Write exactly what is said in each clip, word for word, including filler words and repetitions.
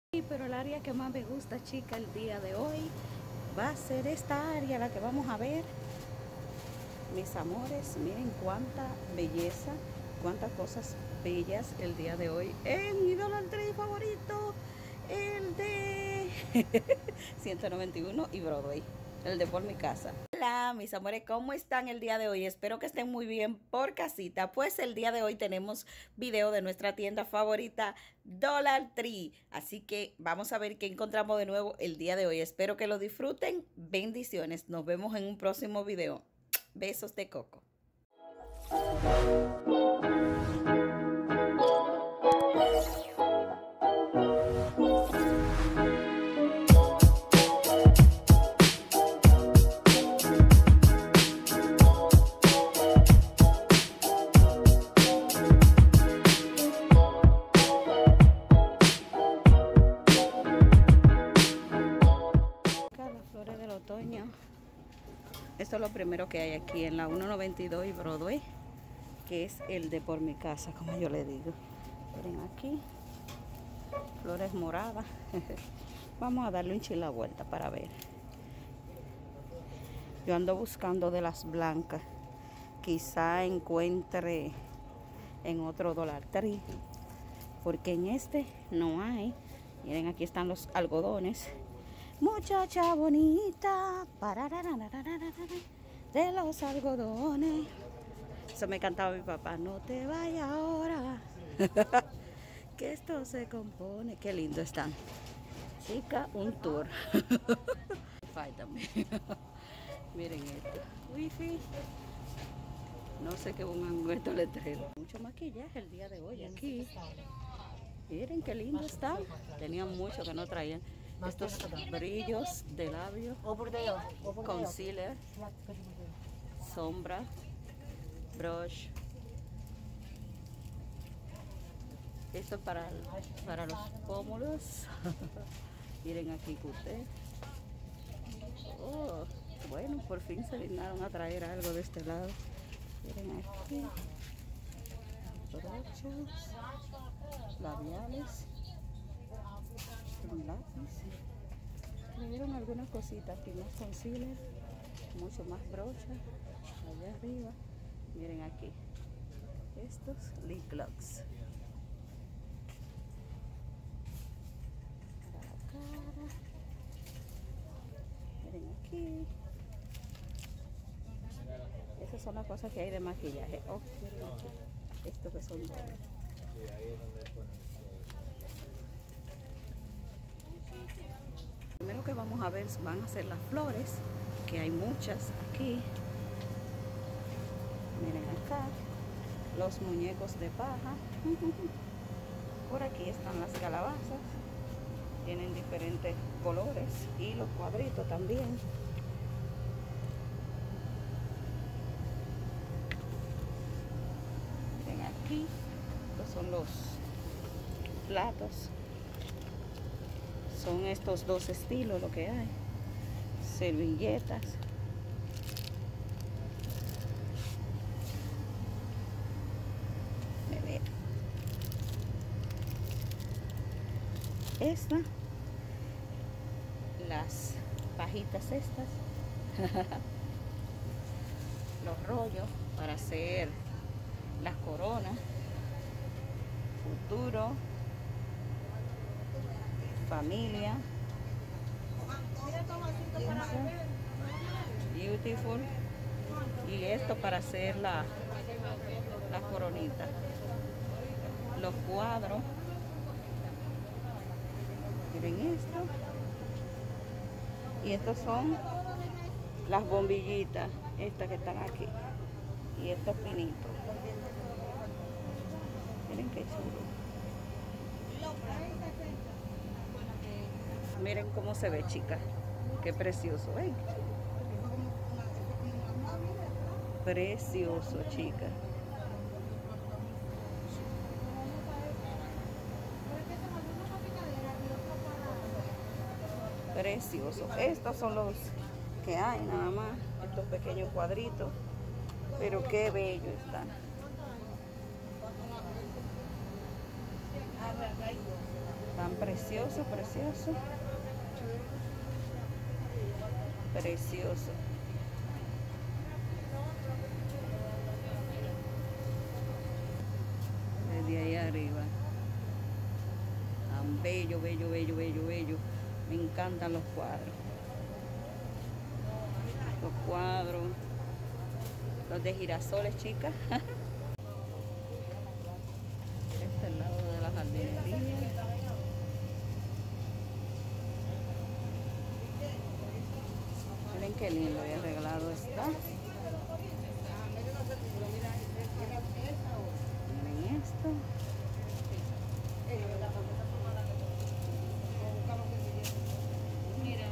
Sí, pero el área que más me gusta, chica, el día de hoy va a ser esta área la que vamos a ver. Mis amores, miren cuánta belleza, cuántas cosas bellas el día de hoy en mi Dollar Tree favorito, el de ciento noventa y uno y Broadway, el de por mi casa. Hola mis amores, ¿cómo están el día de hoy? Espero que estén muy bien por casita. Pues el día de hoy tenemos video de nuestra tienda favorita, Dollar Tree. Así que vamos a ver qué encontramos de nuevo el día de hoy. Espero que lo disfruten. Bendiciones. Nos vemos en un próximo video. Besos de coco. Otoño. Esto es lo primero que hay aquí en la ciento noventa y dos y Broadway, que es el de por mi casa, como yo le digo. Miren aquí, flores moradas. Vamos a darle un chile a vuelta para ver. Yo ando buscando de las blancas. Quizá encuentre en otro Dollar Tree, porque en este no hay. Miren, aquí están los algodones. Muchacha bonita, de los algodones. Eso me cantaba mi papá. No te vayas ahora, que esto se compone. Qué lindo están. Chica, un tour. Miren esto. Wifi. No sé qué pongan estos letreros. Mucho maquillaje el día de hoy aquí. Miren qué lindo está. Tenían mucho que no traían. Estos brillos de labio, concealer, sombra, brush. Esto es para, para los pómulos. Miren aquí cuté. Oh, bueno, por fin se dignaron a traer algo de este lado. Miren aquí. Brochas, labiales. Un lápiz. Me dieron algunas cositas aquí, más concealer, mucho más brocha allá arriba. Miren aquí estos lip gloss para la cara. Miren aquí, esas son las cosas que hay de maquillaje. Oh, miren aquí estos que son dobles. Primero que vamos a ver van a ser las flores, que hay muchas aquí. Miren acá, los muñecos de paja. Por aquí están las calabazas, tienen diferentes colores y los cuadritos también. Miren aquí, estos son los platos. Son estos dos estilos lo que hay. Servilletas. Miren. Esta. Las pajitas estas. Los rollos para hacer las coronas. Futuro. Familia, beautiful, y esto para hacer la, la coronita, los cuadros. Miren esto, y estos son las bombillitas, estas que están aquí, y estos pinitos. Miren qué chulo. Miren cómo se ve, chicas. Qué precioso, ¿ven? Precioso, chicas. Precioso. Estos son los que hay nada más. Estos pequeños cuadritos. Pero qué bello están. Están precioso, precioso. Precioso. Desde ahí arriba. Tan bello, bello, bello, bello, bello. Me encantan los cuadros. Los cuadros. Los de girasoles, chicas. Este es el lado de la jardinería. Miren qué lindo y arreglado está. Miren esto. Mira.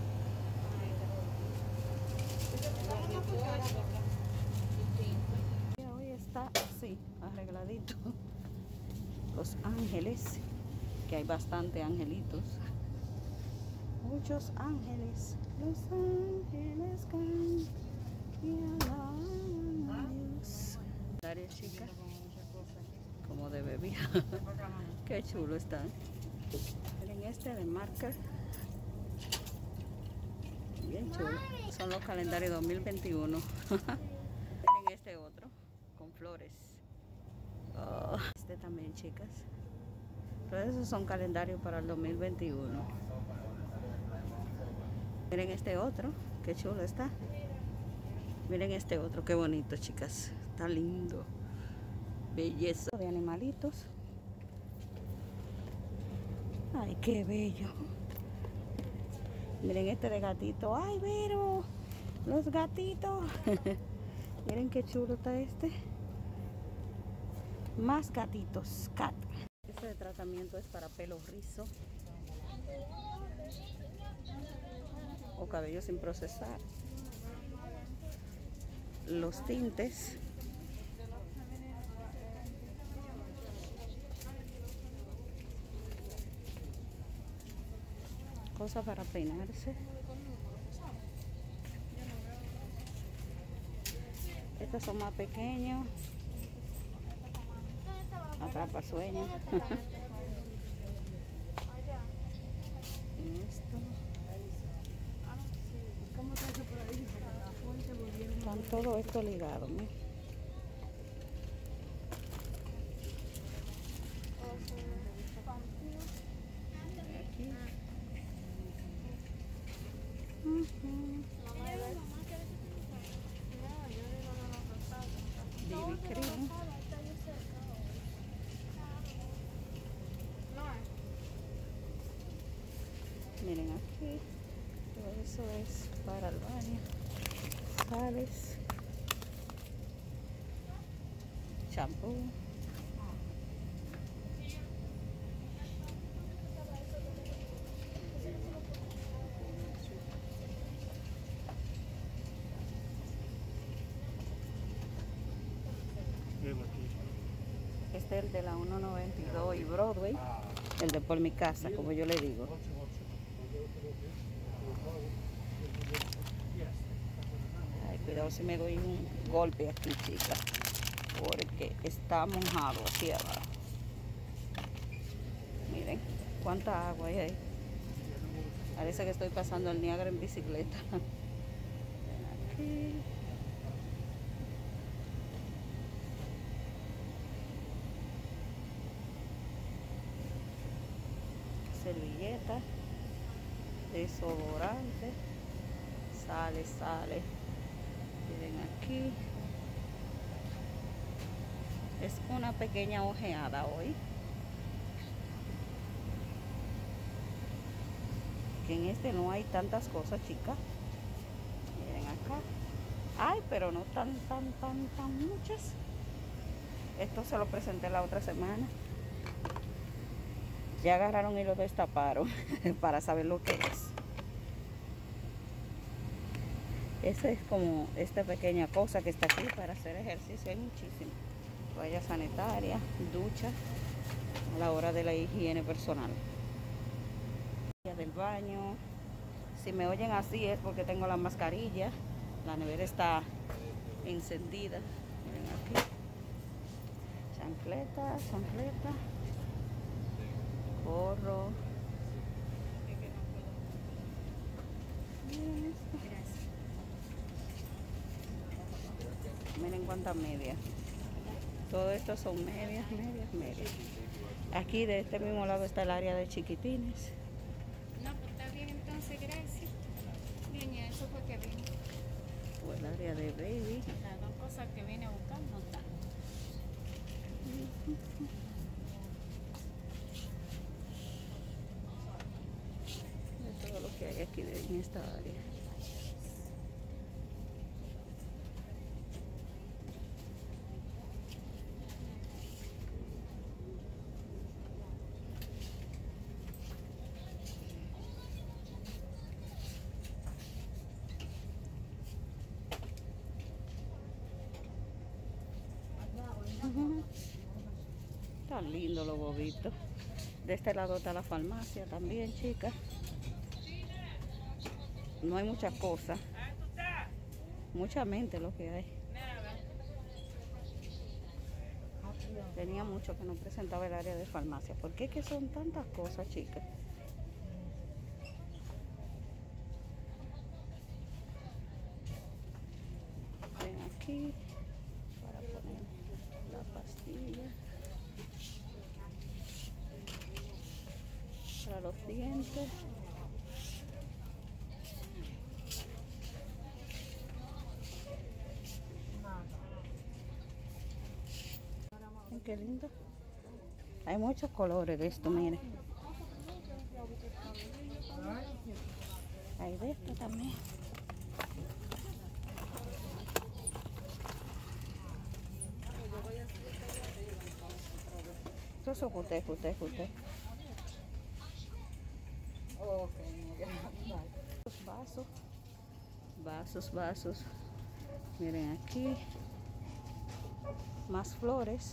Hoy está así, arregladito. Los ángeles, que hay bastante angelitos. Muchos ángeles. Los ángeles cantan y alaban a Dios. Daria, chica, como de bebé. Qué chulo están. Miren este de marca. Bien chulo. Son los calendarios dos mil veintiuno. Miren este otro con flores. Oh, este también, chicas. Pero esos son calendarios para el dos mil veintiuno. Miren este otro, qué chulo está. Miren este otro, qué bonito, chicas. Está lindo. Belleza de animalitos. Ay, qué bello. Miren este de gatito. Ay, Vero, los gatitos. Miren qué chulo está este. Más gatitos, cat. Este de tratamiento es para pelo rizo o cabello sin procesar. Los tintes. Cosas para peinarse. Estos son más pequeños. Atrapa sueños. Esto. Están todo esto ligado, ¿no? Aquí. Uh-huh. B B cream. Miren aquí, todo eso es para el baño. Sales, champú, este es el de la uno noventa y dos y Broadway, el de por mi casa, como yo le digo. Ay, cuidado si me doy un golpe aquí, chicas, porque está mojado hacia abajo. Miren cuánta agua hay ahí. Parece que estoy pasando el Niágara en bicicleta. Aquí. Servilleta, desodorante, sale, sale. Miren aquí. Es una pequeña ojeada hoy. Que en este no hay tantas cosas, chicas. Miren acá. Ay, pero no tan, tan, tan, tan muchas. Esto se lo presenté la otra semana. Ya agarraron y lo destaparon para saber lo que es. Esa es como esta pequeña cosa que está aquí para hacer ejercicio. Hay muchísimo. Toalla sanitaria, ducha a la hora de la higiene personal. Del baño. Si me oyen así es porque tengo la mascarilla. La nevera está encendida. Miren aquí. Chancleta, chancleta. gorro. Miren cuántas medias. Todo esto son medias, medias, medias. Aquí de este mismo lado está el área de chiquitines. No, pues está bien entonces, gracias. Bien, y eso fue que vine. O el área de baby. Las dos cosas que vine a buscar no están. De todo lo que hay aquí de, en esta área. Tan lindo los bobitos. De este lado está la farmacia también, chicas. No hay muchas cosas. Mucha mente lo que hay. Tenía mucho que no presentaba el área de farmacia. ¿Por qué que son tantas cosas, chicas? Ven aquí para poner la pastilla. Para los dientes. Ay, qué lindo. Hay muchos colores de esto, miren. Hay de esto también. Eso es usted, usted, usted. Los vasos, vasos, vasos. Miren aquí. Más flores.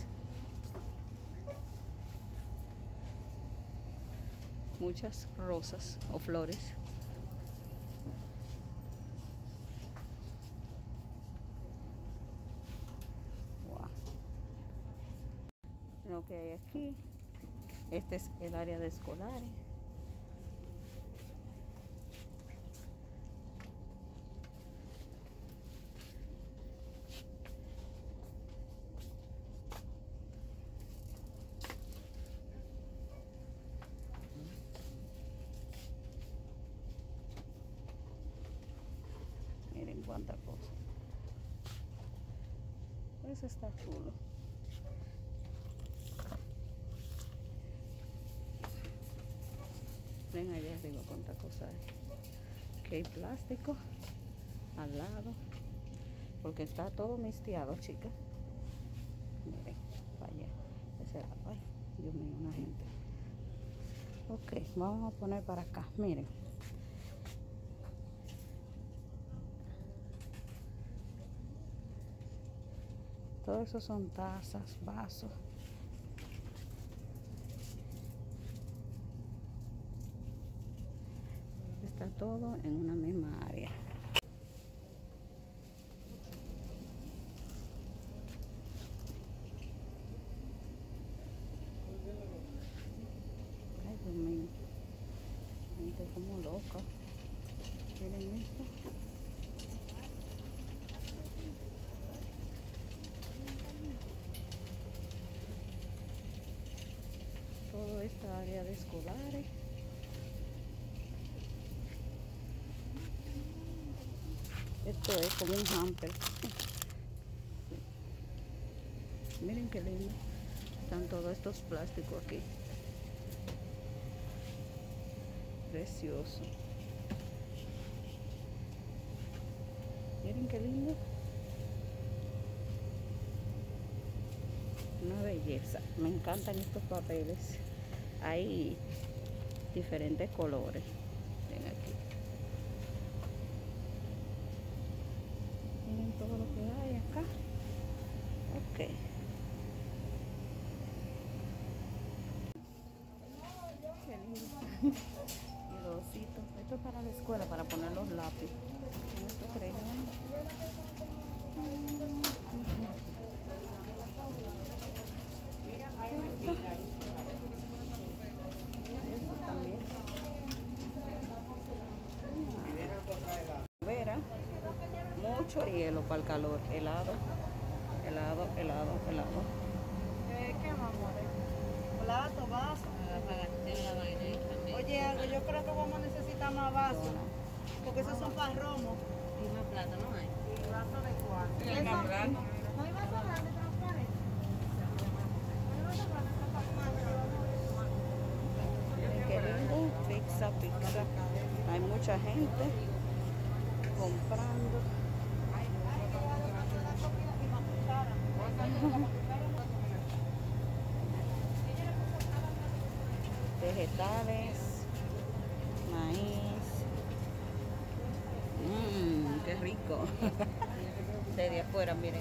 Muchas rosas o flores. Wow. Lo que hay aquí. Este es el área de escolares. Miren cuánta cosa. Eso está chulo. Ven allá arriba cuánta cosa hay. Que hay plástico al lado. Porque está todo mistiado, chicas. Miren, para allá. Ese lado. Ay, Dios mío, una gente. Ok, vamos a poner para acá. Miren. Todo eso son tazas, vasos. Está todo en una misma área. Ay, Dios mío. Gente como loca. Miren esto. Toda esta área de escolares. Esto es como un hamper. Miren qué lindo. Están todos estos plásticos aquí. Precioso. Miren qué lindo. Una belleza. Me encantan estos papeles. Hay diferentes colores. Ven aquí. Miren todo lo que hay acá. Ok. Qué lindo. Y los ositos. Esto es para la escuela, para poner los lápices. Nuestro creyón. mucho hielo para el calor. Helado, helado, helado, helado. Eh, ¿Qué más, amores? Plato, vaso. Oye, algo, yo creo que vamos a necesitar más vasos. Porque esos son para romo. Y más plata no hay. ¿Y vaso de cuál? Sí, hay más plata. ¿No hay vaso grande transparente? ¿No hay vaso grande transparente? Qué lindo. Pizza, pizza. Hay mucha gente comprando. Vegetales, maíz. Mmm, qué rico. Desde afuera, miren.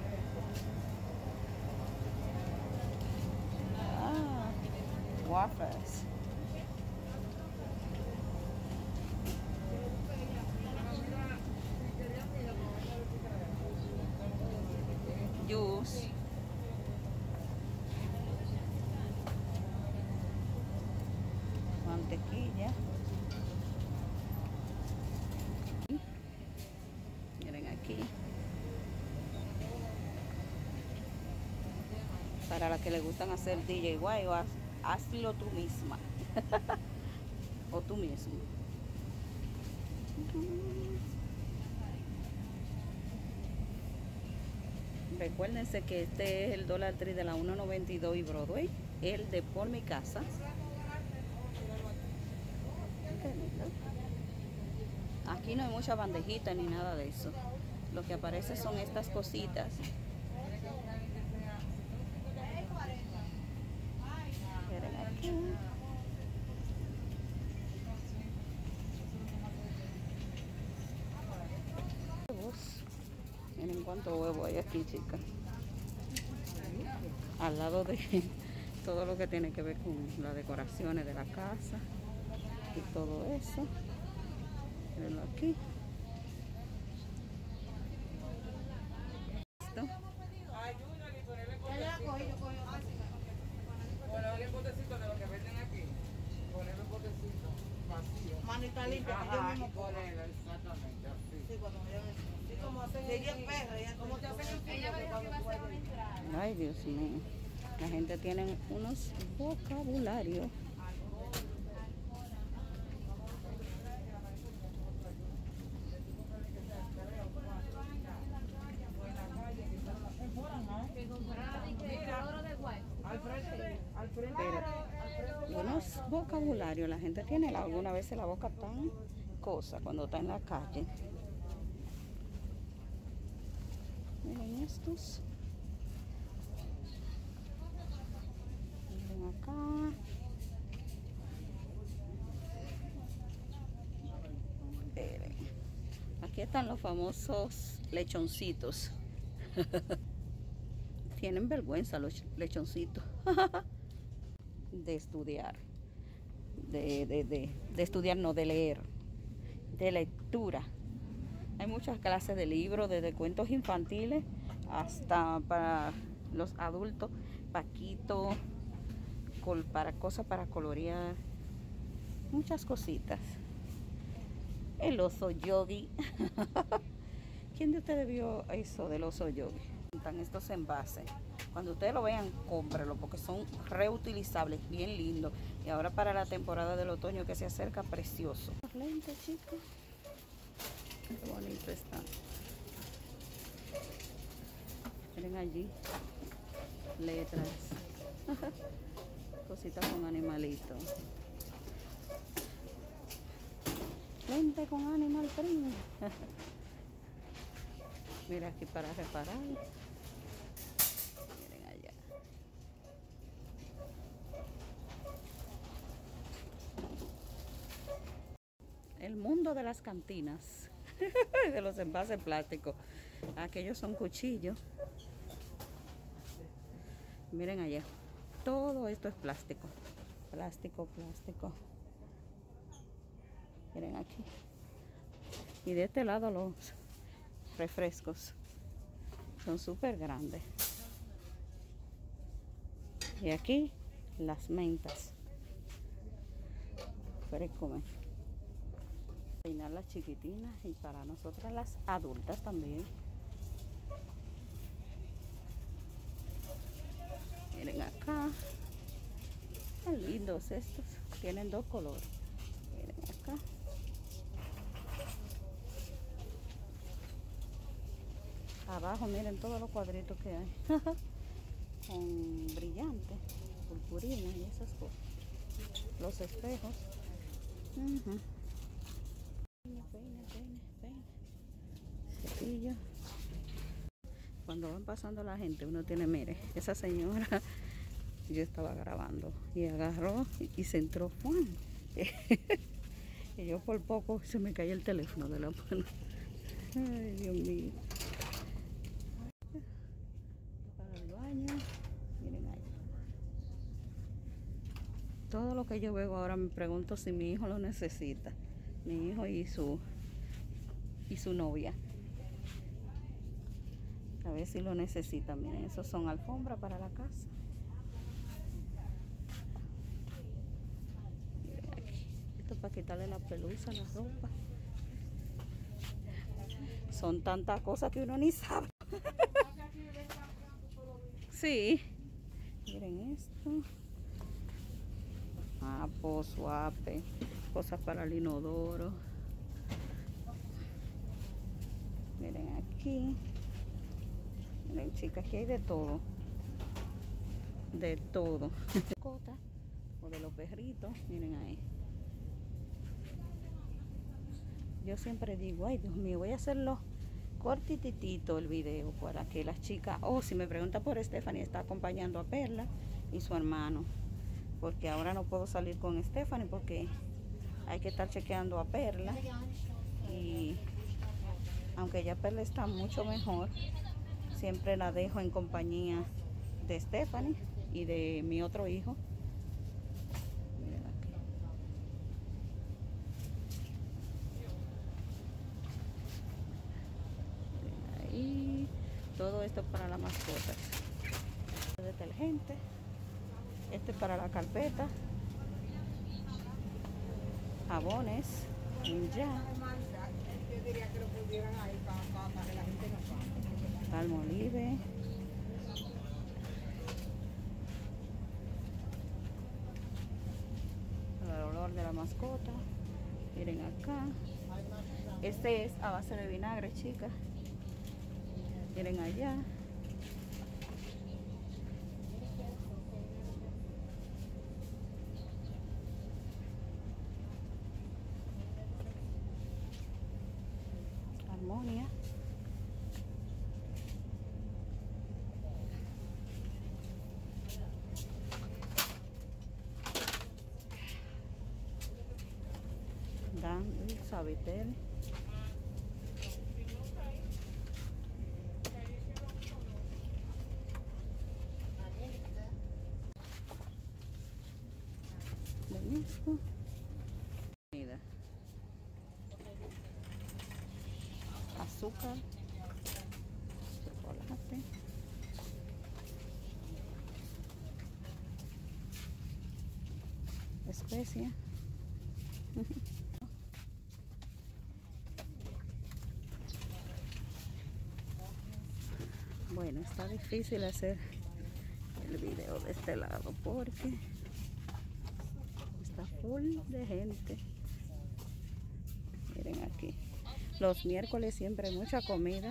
Ah, waffles. Juice. Mantequilla. Miren aquí. Para las que le gustan hacer D I Y, o haz, hazlo tú misma. O tú mismo. Recuérdense que este es el Dollar Tree de la ciento noventa y dos y Broadway, el de Por Mi Casa. Qué lindo. Aquí no hay mucha bandejita ni nada de eso. Lo que aparece son estas cositas. Miren aquí. Miren cuánto huevo hay aquí, chicas. Al lado de todo lo que tiene que ver con las decoraciones de la casa y todo eso. Mirenlo aquí. Esto. Ponerle un botecito de lo que venden aquí. Ponerle un botecito vacío. Manita limpia, que yo Ajá, mismo y ponerle exactamente así. Sí, cuando me llamen. Sí, como hacen ella es perra, ella ¿cómo te hacen el Ella me dijo que iba a hacer una entrada. Ay, Dios mío. La gente tiene unos vocabularios. Al frente, al frente. Pero unos vocabularios, la gente tiene alguna vez la boca tan cosa cuando está en la calle. Miren estos. Miren acá. Miren. Aquí están los famosos lechoncitos. Tienen vergüenza los lechoncitos de estudiar, de, de, de, de estudiar, no, de leer, de lectura. Hay muchas clases de libros, desde cuentos infantiles hasta para los adultos, paquito, col, para cosas para colorear, muchas cositas. El oso yogi. ¿Quién de ustedes vio eso del oso yogi? Están estos envases. Cuando ustedes lo vean, cómprelo porque son reutilizables, bien lindos. Y ahora para la temporada del otoño que se acerca, precioso. Lente, chicos. Qué bonito está. Miren allí. Letras. Cositas con animalitos. Lente con animal print. Mira aquí para reparar. Miren allá. El mundo de las cantinas. De los envases plásticos. Aquellos son cuchillos. Miren allá. Todo esto es plástico. Plástico, plástico. Miren aquí. Y de este lado los refrescos. Son súper grandes. Y aquí las mentas. Para comer. Peinar las chiquitinas y para nosotras las adultas también. Miren acá. Qué lindos estos. Tienen dos colores. Miren acá. Abajo miren todos los cuadritos que hay. Con brillante, purpurina y esas cosas. Los espejos. Uh-huh. Peine, peine, peine, peine. Cepillo. Cuando van pasando la gente, uno tiene, mire, esa señora, yo estaba grabando y agarró y se entró, ¡fum! Y yo por poco se me cae el teléfono de la mano. Ay, Dios mío. Para el baño, miren ahí. Todo lo que yo veo ahora me pregunto si mi hijo lo necesita. Mi hijo y su y su novia. A ver si lo necesita. Miren, esos son alfombras para la casa. Miren aquí. Esto es para quitarle la pelusa a la ropa. Son tantas cosas que uno ni sabe. Sí. Miren esto. Ah, suape. Cosas para el inodoro. Miren aquí. Miren, chicas, aquí hay de todo. De todo. Cota o de los perritos. Miren ahí. Yo siempre digo, ay Dios mío, voy a hacerlo cortititito el video para que las chicas, o oh, si me pregunta por Stephanie, está acompañando a Perla y su hermano. Porque ahora no puedo salir con Stephanie porque hay que estar chequeando a Perla. Y aunque ya Perla está mucho mejor, siempre la dejo en compañía de Stephanie y de mi otro hijo. Miren aquí. Miren ahí. Todo esto para las mascotas. Detergente. Este es para la carpeta. Jabones. Ya. Yo diría que lo pudieran ahí para, para que la gente no pase. Palmolive. Para el olor de la mascota. Miren acá. Este es a base de vinagre, chicas. Miren allá. Armonia. Dan el Sabitel. Lo mismo. Mira. Azúcar, chocolate, especia. Bueno, está difícil hacer el video de este lado porque está full de gente. Miren aquí. Los miércoles siempre hay mucha comida.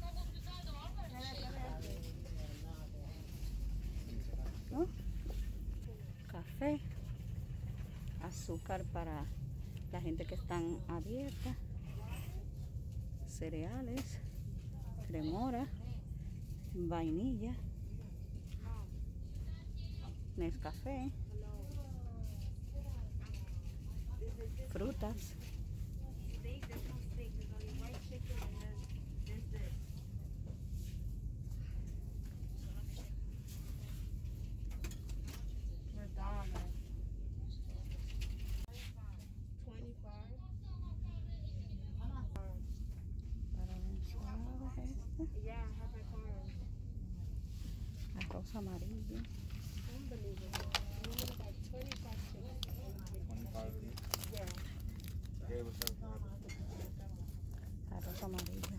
¿No? Café, azúcar para la gente que están abierta, cereales, cremora, vainilla, Nescafé, frutas. Arroz amarillo. twenty-five. Yeah. arroz amarillo.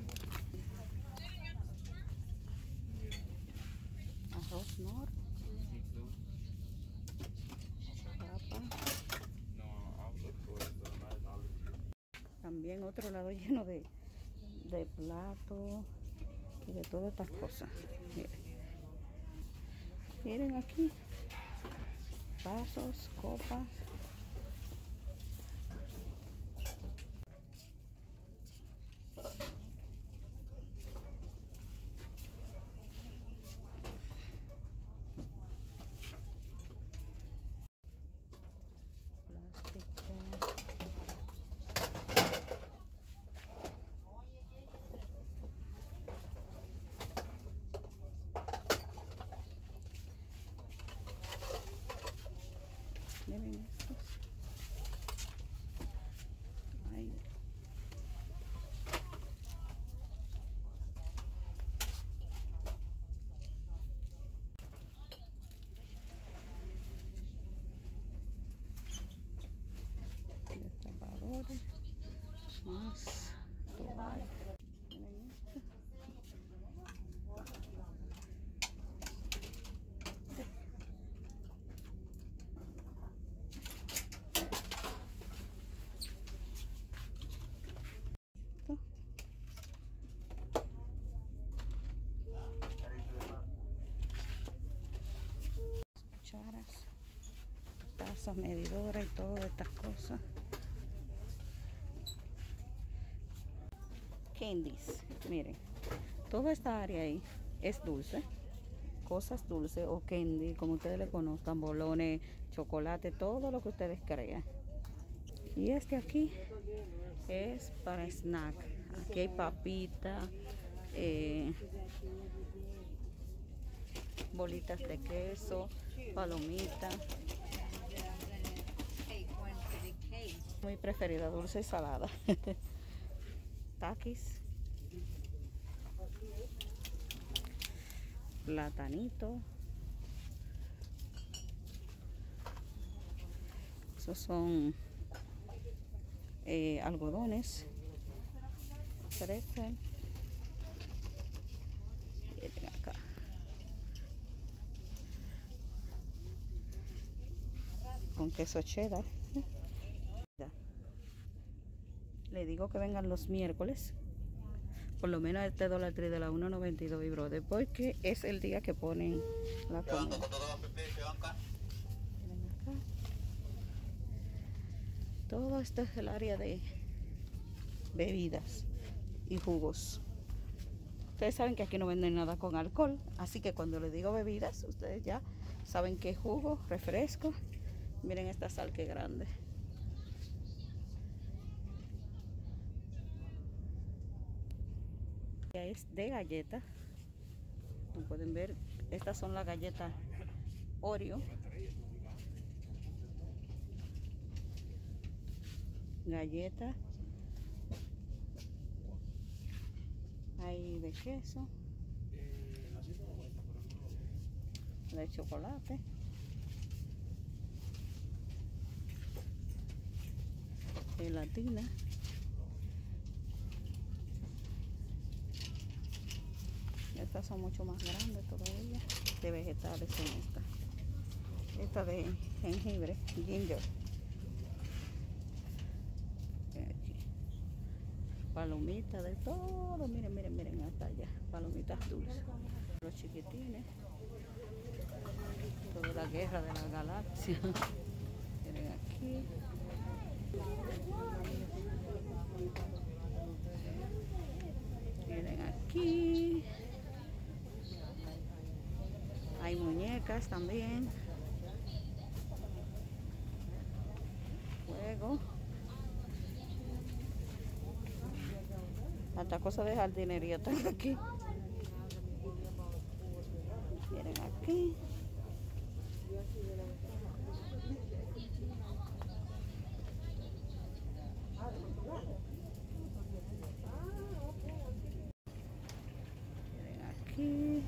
Arroz nor. Papa. También otro lado lleno de, de platos y de todas estas cosas. Miren. Miren aquí. Vasos, copas. Miren estos. Ay. Destapadores. Más toallas. Miren esto. Cucharas, tazas, medidoras y todas estas cosas. Candies, miren, toda esta área ahí es dulce, cosas dulces o candy, como ustedes le conozcan, bolones, chocolate, todo lo que ustedes crean. Y este aquí es para snack. Aquí hay papita, eh, bolitas de queso, palomitas. Muy preferida, dulce y salada. Taquis. Platanito. Esos son eh, algodones. Pretzel. Miren acá. Con queso cheddar. Le digo que vengan los miércoles, por lo menos este Dollar Tree de la uno noventa y dos y brother, porque es el día que ponen la comida. Miren acá. Todo esto es el área de bebidas y jugos. Ustedes saben que aquí no venden nada con alcohol, así que cuando les digo bebidas, ustedes ya saben que jugo, refresco. Miren esta sal que grande. Es de galletas. Como pueden ver, estas son las galletas Oreo. Galletas. Hay de queso. De chocolate. Gelatina. Estas son mucho más grandes todavía. De vegetales son estas. Esta de jengibre, ginger. Aquí. Palomitas de todo. Miren, miren, miren hasta allá. Palomitas dulces. Los chiquitines. Toda la guerra de la galaxia. Miren aquí. Miren aquí. Hay muñecas también. Juego. Hasta cosas de jardinería están aquí. Miren aquí. Miren aquí.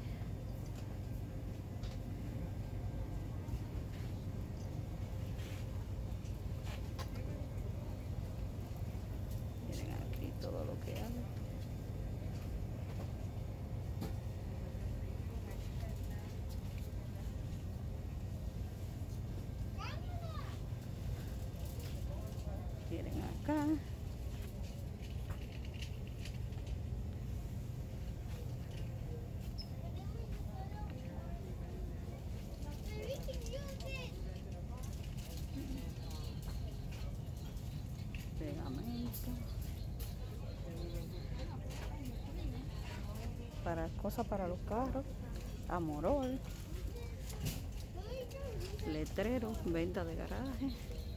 Miren aquí todo lo que hay. acá. Pegamento. Para cosas para los carros. Amorol. Letrero, venta de garaje.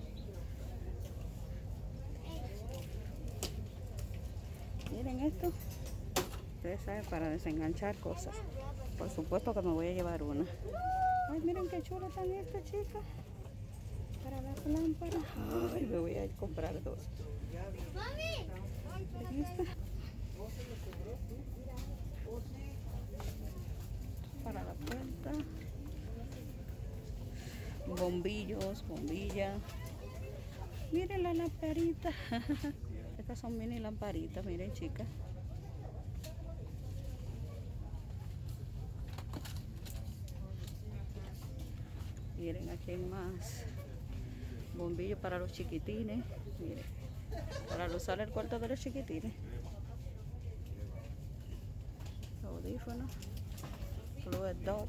Miren esto. Ustedes saben, para desenganchar cosas. Por supuesto que me voy a llevar una. Ay, miren qué chula están estas chicas. Para las lámparas. Ay, me voy a ir a comprar dos. Aquí está. Para la puerta. Bombillos, bombillas. Miren la lamparita. Estas son mini lamparitas, miren chicas. Miren, aquí hay más bombillos para los chiquitines. Miren, para usar el cuarto de los chiquitines. Audífonos. Blue Dodge.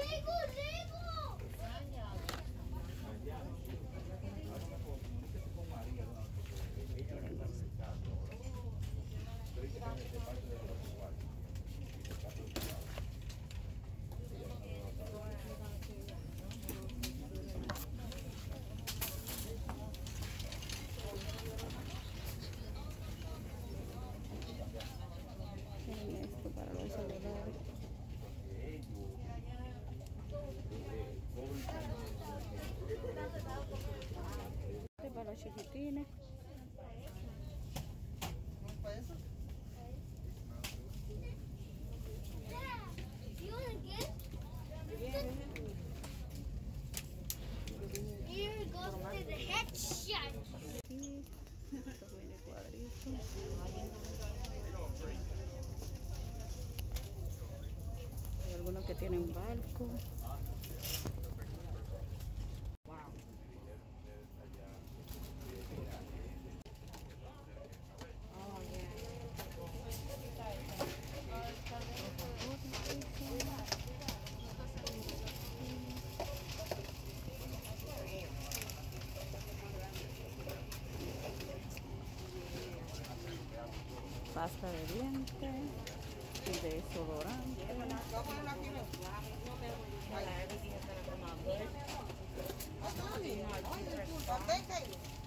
Miren esto para los celulares. Este para los chiquitines. Here goes to the headshot. Aquí, estos mini cuadritos. Hay algunos que tienen barco. Pasta de dientes y de desodorante. Ay, disculpa,